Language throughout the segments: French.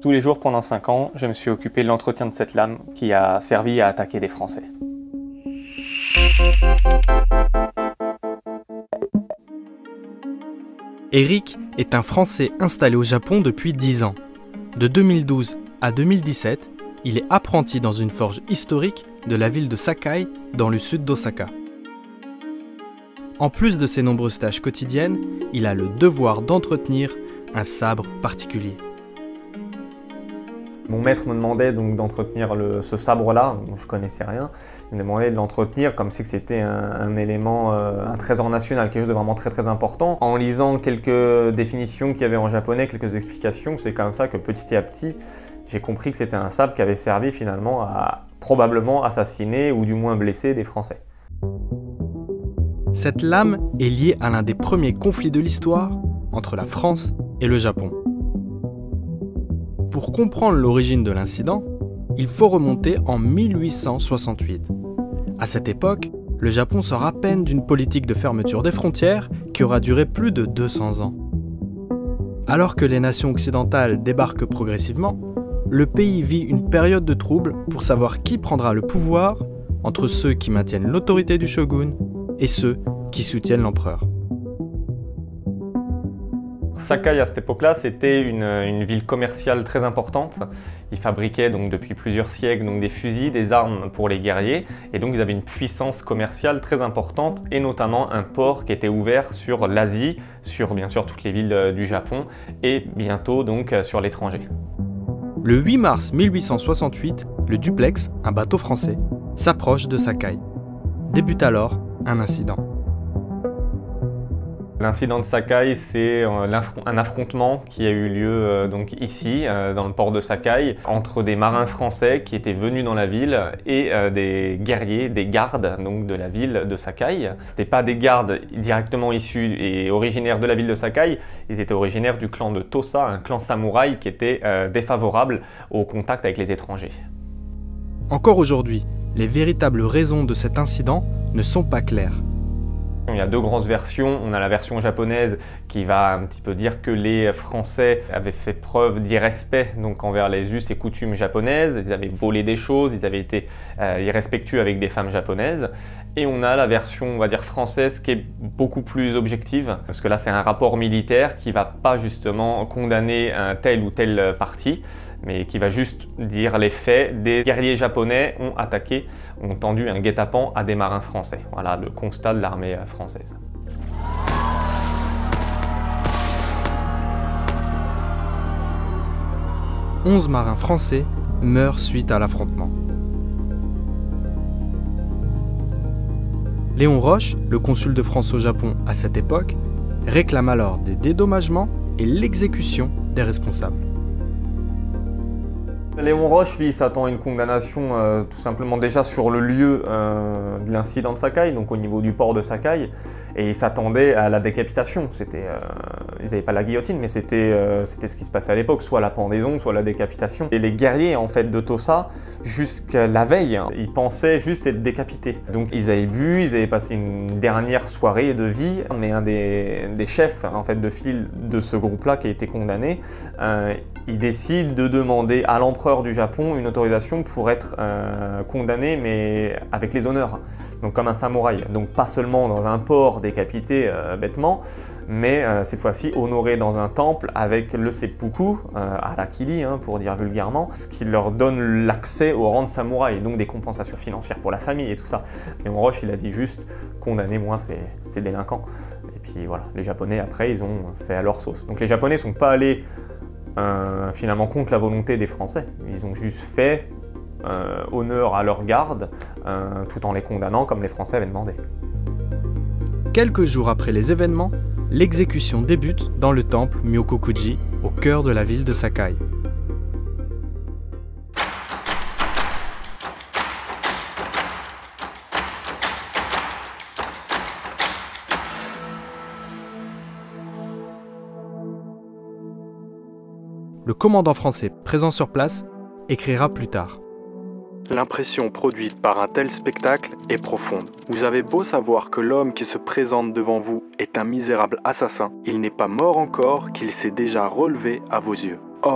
Tous les jours pendant 5 ans, je me suis occupé de l'entretien de cette lame qui a servi à attaquer des Français. Eric est un Français installé au Japon depuis 10 ans. De 2012 à 2017, il est apprenti dans une forge historique de la ville de Sakai, dans le sud d'Osaka. En plus de ses nombreuses tâches quotidiennes, il a le devoir d'entretenir un sabre particulier. Mon maître me demandait donc d'entretenir ce sabre-là, dont je ne connaissais rien. Il me demandait de l'entretenir comme si c'était un élément, un trésor national, quelque chose de vraiment très très important. En lisant quelques définitions qu'il y avait en japonais, quelques explications, c'est comme ça que petit à petit, j'ai compris que c'était un sabre qui avait servi finalement à probablement assassiner ou du moins blesser des Français. Cette lame est liée à l'un des premiers conflits de l'histoire entre la France et le Japon. Pour comprendre l'origine de l'incident, il faut remonter en 1868. À cette époque, le Japon sort à peine d'une politique de fermeture des frontières qui aura duré plus de 200 ans. Alors que les nations occidentales débarquent progressivement, le pays vit une période de trouble pour savoir qui prendra le pouvoir entre ceux qui maintiennent l'autorité du shogun et ceux qui soutiennent l'empereur. Sakai, à cette époque-là, c'était une ville commerciale très importante. Ils fabriquaient donc depuis plusieurs siècles donc des fusils, des armes pour les guerriers, et donc ils avaient une puissance commerciale très importante, et notamment un port qui était ouvert sur l'Asie, sur bien sûr toutes les villes du Japon, et bientôt donc sur l'étranger. Le 8 mars 1868, le Duplex, un bateau français, s'approche de Sakai. Débute alors un incident. L'incident de Sakai, c'est un affrontement qui a eu lieu donc ici, dans le port de Sakai, entre des marins français qui étaient venus dans la ville et des guerriers, des gardes donc, de la ville de Sakai. Ce n'étaient pas des gardes directement issus et originaires de la ville de Sakai, ils étaient originaires du clan de Tosa, un clan samouraï qui était défavorable au contact avec les étrangers. Encore aujourd'hui, les véritables raisons de cet incident ne sont pas claires. Il y a deux grandes versions. On a la version japonaise qui va un petit peu dire que les Français avaient fait preuve d'irrespect donc envers les us et coutumes japonaises. Ils avaient volé des choses, ils avaient été irrespectueux avec des femmes japonaises. Et on a la version, on va dire, française qui est beaucoup plus objective, parce que là c'est un rapport militaire qui ne va pas justement condamner un tel ou tel parti, mais qui va juste dire les faits. Des guerriers japonais ont attaqué, ont tendu un guet-apens à des marins français. Voilà le constat de l'armée française. « 11 marins français meurent suite à l'affrontement. Léon Roche, le consul de France au Japon à cette époque, réclame alors des dédommagements et l'exécution des responsables. Léon Roche, lui, s'attend à une condamnation tout simplement déjà sur le lieu de l'incident de Sakai, donc au niveau du port de Sakai, et il s'attendait à la décapitation. Ils n'avaient pas la guillotine, mais c'était ce qui se passait à l'époque, soit la pendaison, soit la décapitation. Et les guerriers en fait de Tosa, jusqu'à la veille, ils pensaient juste être décapités. Donc ils avaient bu, ils avaient passé une dernière soirée de vie, mais un des chefs en fait de file de ce groupe-là qui a été condamné, il décide de demander à l'empereur du Japon une autorisation pour être condamné, mais avec les honneurs, donc comme un samouraï. Donc pas seulement dans un port décapité bêtement, mais cette fois-ci honoré dans un temple avec le seppuku, harakiri pour dire vulgairement, ce qui leur donne l'accès au rang de samouraï, donc des compensations financières pour la famille et tout ça. Léon Roche, il a dit juste condamnez-moi ces délinquants. Et puis voilà, les Japonais après ils ont fait à leur sauce. Donc les Japonais sont pas allés finalement contre la volonté des Français. Ils ont juste fait honneur à leur garde tout en les condamnant comme les Français avaient demandé. Quelques jours après les événements, l'exécution débute dans le temple Myokokuji, au cœur de la ville de Sakai. Le commandant français présent sur place écrira plus tard. L'impression produite par un tel spectacle est profonde. Vous avez beau savoir que l'homme qui se présente devant vous est un misérable assassin, il n'est pas mort encore qu'il s'est déjà relevé à vos yeux. Or,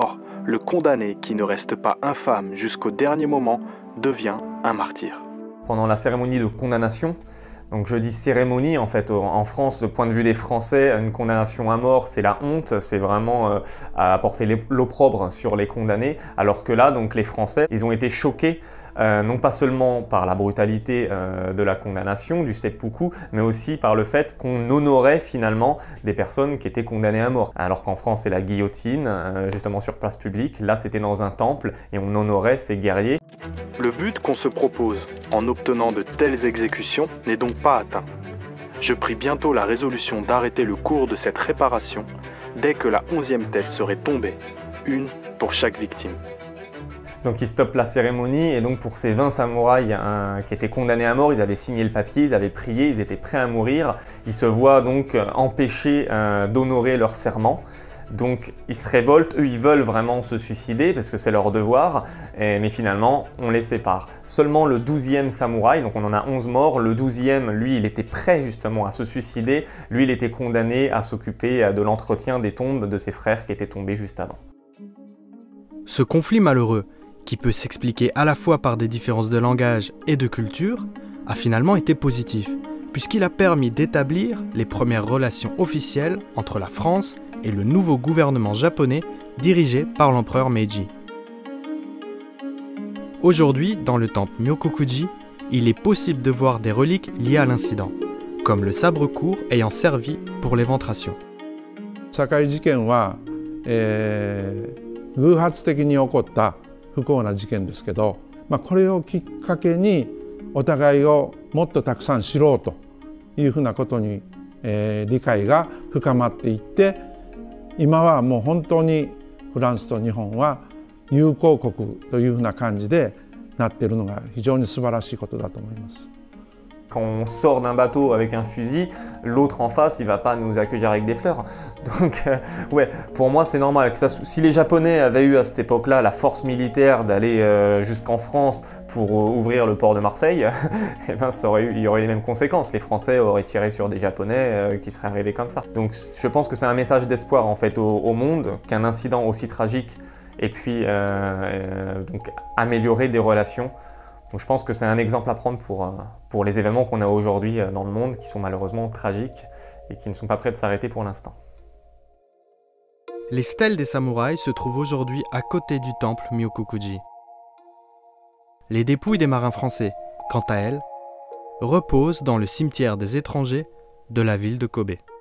le condamné qui ne reste pas infâme jusqu'au dernier moment devient un martyr. Pendant la cérémonie de condamnation, donc je dis cérémonie, en fait, en France, du point de vue des Français, une condamnation à mort, c'est la honte, c'est vraiment à apporter l'opprobre sur les condamnés, alors que là, donc les Français, ils ont été choqués, non pas seulement par la brutalité de la condamnation, du seppuku, mais aussi par le fait qu'on honorait finalement des personnes qui étaient condamnées à mort. Alors qu'en France, c'est la guillotine, justement sur place publique, là c'était dans un temple et on honorait ces guerriers. Le but qu'on se propose en obtenant de telles exécutions n'est donc pas atteint. Je prie bientôt la résolution d'arrêter le cours de cette réparation dès que la 11e tête serait tombée, une pour chaque victime. Donc ils stoppent la cérémonie et donc pour ces 20 samouraïs qui étaient condamnés à mort, ils avaient signé le papier, ils avaient prié, ils étaient prêts à mourir. Ils se voient donc empêchés d'honorer leur serment. Donc ils se révoltent, eux ils veulent vraiment se suicider parce que c'est leur devoir, mais finalement on les sépare. Seulement le 12e samouraï, donc on en a 11 morts, le 12e lui il était prêt justement à se suicider, lui il était condamné à s'occuper de l'entretien des tombes de ses frères qui étaient tombés juste avant. Ce conflit malheureux, qui peut s'expliquer à la fois par des différences de langage et de culture, a finalement été positif, puisqu'il a permis d'établir les premières relations officielles entre la France et le nouveau gouvernement japonais dirigé par l'empereur Meiji. Aujourd'hui, dans le temple Myokokuji, il est possible de voir des reliques liées à l'incident, comme le sabre court ayant servi pour l'éventration. Sakai jikenは、偶発的に起こった不幸な事件ですけど、これをきっかけにお互いをもっとたくさん知ろうというふうなことに、理解が深まっていって、今はもう本当にフランスと日本は友好国というふうな感じでなっているのが非常に素晴らしいことだと思います。 Quand on sort d'un bateau avec un fusil, l'autre en face, il va pas nous accueillir avec des fleurs. Donc, ouais, pour moi, c'est normal. Si les Japonais avaient eu à cette époque-là la force militaire d'aller jusqu'en France pour ouvrir le port de Marseille, eh ben, il y aurait les mêmes conséquences. Les Français auraient tiré sur des Japonais qui seraient arrivés comme ça. Donc, je pense que c'est un message d'espoir en fait au monde qu'un incident aussi tragique et puis donc améliorer des relations. Donc je pense que c'est un exemple à prendre pour les événements qu'on a aujourd'hui dans le monde qui sont malheureusement tragiques et qui ne sont pas prêts de s'arrêter pour l'instant. Les stèles des samouraïs se trouvent aujourd'hui à côté du temple Myokokuji. Les dépouilles des marins français, quant à elles, reposent dans le cimetière des étrangers de la ville de Kobe.